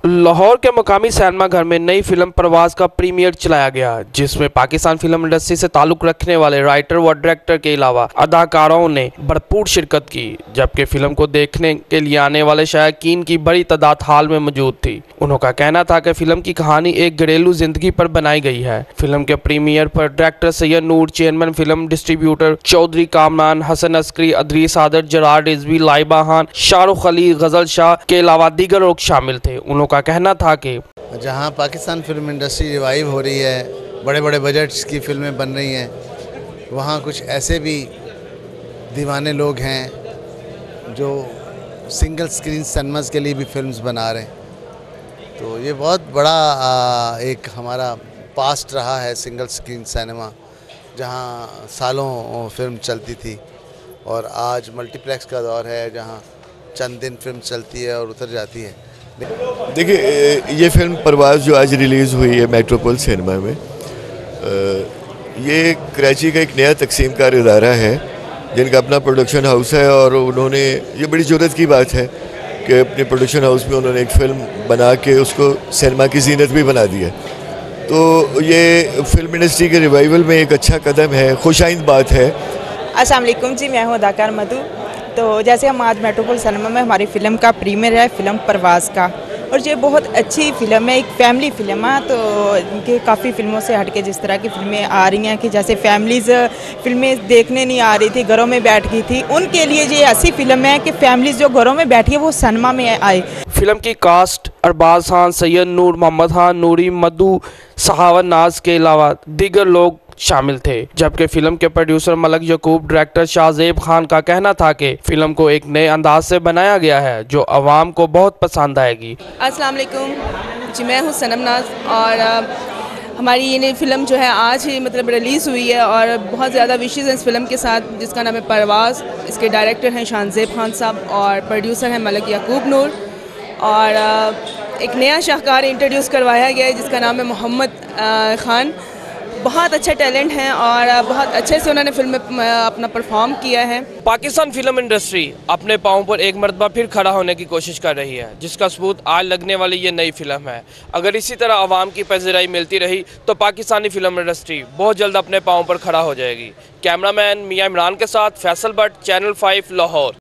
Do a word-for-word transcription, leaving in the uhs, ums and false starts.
लाहौर के मुकामी सिनेमा घर में नई फिल्म परवाज़ का प्रीमियर चलाया गया, जिसमें पाकिस्तान फिल्म इंडस्ट्री से ताल्लुक़ रखने वाले राइटर व डायरेक्टर के अलावा अदाकारों ने भरपूर शिरकत की। जबकि फिल्म को देखने के लिए आने वाले शायकीन की बड़ी तादाद हाल में मौजूद थी। उनका कहना था कि फिल्म की कहानी एक घरेलू जिंदगी पर बनाई गई है। फिल्म के प्रीमियर पर director Syed Noor, chairman film distributor Chaudhry Kamran, Hasan Askari, Adrees Adar, Zarar Rizvi, Laiba Khan, Shahrukh Ali, गजल शाह के अलावा दीगर लोग शामिल थे। उनका कहना था कि जहां पाकिस्तान फिल्म इंडस्ट्री रिवाइव हो रही है, बड़े बड़े बजट्स की फिल्में बन रही हैं, वहां कुछ ऐसे भी दीवाने लोग हैं जो सिंगल स्क्रीन सिनेमास के लिए भी फिल्म्स बना रहे हैं। तो ये बहुत बड़ा एक हमारा पास्ट रहा है सिंगल स्क्रीन सिनेमा, जहां सालों फिल्म चलती थी, और आज मल्टीप्लेक्स का दौर है जहां चंद दिन फिल्म चलती है और उतर जाती है। देखिए, ये फिल्म परवाज़ जो आज रिलीज़ हुई है मेट्रोपोल सिनेमा में, ये कराची का एक नया तकसीम कार इदारा है जिनका अपना प्रोडक्शन हाउस है, और उन्होंने ये बड़ी ज़रूरत की बात है कि अपने प्रोडक्शन हाउस में उन्होंने एक फ़िल्म बना के उसको सिनेमा की जीनत भी बना दी है। तो ये फिल्म इंडस्ट्री के रिवाइवल में एक अच्छा कदम है, खुशाइंद बात है। अस्सलाम वालेकुम जी, मैं हूँ अदाकार मधु। तो जैसे हम आज मेट्रोपोल सिनेमा में हमारी फ़िल्म का प्रीमियर है, फ़िल्म परवाज़ का, और ये बहुत अच्छी फ़िल्म है, एक फैमिली फ़िल्म है। तो इनके काफ़ी फ़िल्मों से हटके जिस तरह की फ़िल्में आ रही हैं कि जैसे फैमिलीज़ फ़िल्में देखने नहीं आ रही थी, घरों में बैठ गई थी, उनके लिए ये ऐसी फ़िल्म है कि फैमिलीज़ जो घरों में बैठी है वो सिनेमा में आए। फिल्म की कास्ट अरबाज खान, सैयद नूर, मोहम्मद खान, नूरी, मधु, सहावन नाज के अलावा दीगर लोग शामिल थे। जबकि फिल्म के प्रोड्यूसर मलक यकूब, डायरेक्टर शाहजेब खान का कहना था कि फिल्म को एक नए अंदाज से बनाया गया है जो आवाम को बहुत पसंद आएगी। अस्सलाम वालेकुम जी, मैं हूँ सनम नाज, और हमारी ये नई फिल्म जो है आज ही मतलब रिलीज़ हुई है, और बहुत ज़्यादा विशेज़ हैं इस फिल्म के साथ, जिसका नाम है परवाज़। इसके डायरेक्टर हैं शाहजेब खान साहब और प्रोड्यूसर हैं मलक यकूब नूर, और एक नया शाहकार इंट्रोड्यूस करवाया गया है जिसका नाम है मोहम्मद खान। बहुत अच्छा टैलेंट है और बहुत अच्छे से उन्होंने फिल्म में अपना परफॉर्म किया है। पाकिस्तान फिल्म इंडस्ट्री अपने पाँव पर एक मरतबा फिर खड़ा होने की कोशिश कर रही है, जिसका सबूत आज लगने वाली ये नई फिल्म है। अगर इसी तरह आवाम की पज़ीराई मिलती रही तो पाकिस्तानी फिल्म इंडस्ट्री बहुत जल्द अपने पाँव पर खड़ा हो जाएगी। कैमरामैन मियां इमरान के साथ फैसल भट्ट, चैनल फाइव, लाहौर।